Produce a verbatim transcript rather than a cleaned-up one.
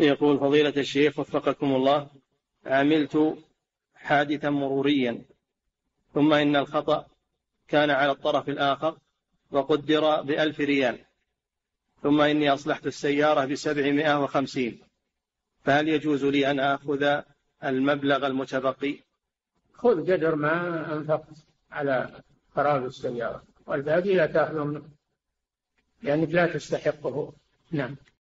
يقول فضيلة الشيخ وفقكم الله، عملت حادثا مروريا ثم إن الخطأ كان على الطرف الآخر وقدر بألف ريال، ثم إني أصلحت السيارة بسبعمائة وخمسين، فهل يجوز لي أن أخذ المبلغ المتبقي؟ خذ قدر ما أنفقت على خراب السيارة، والباقي لا تأخذ منه لأنك لا تستحقه. نعم.